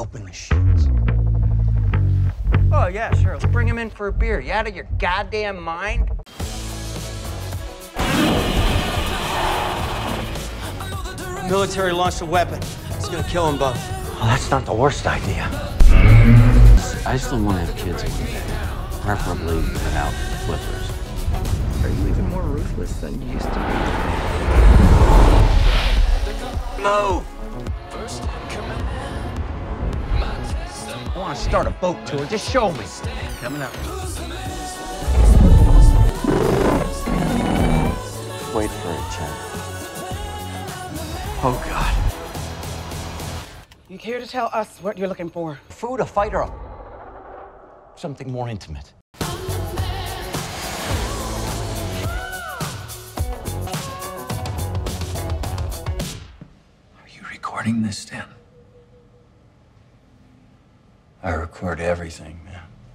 open the sheets. Oh, yeah, sure. Let's bring him in for a beer. You out of your goddamn mind? Military launched a weapon. It's gonna kill them both. Well, that's not the worst idea. I still want to have kids one day, preferably without flippers. Are you even more ruthless than you used to be? Move! I want to start a boat tour. Just show me. Coming up. Wait for it, Chen. Oh, God. You care to tell us what you're looking for? Food, a fight, or something more intimate? Are you recording this, Stan? I record everything, man.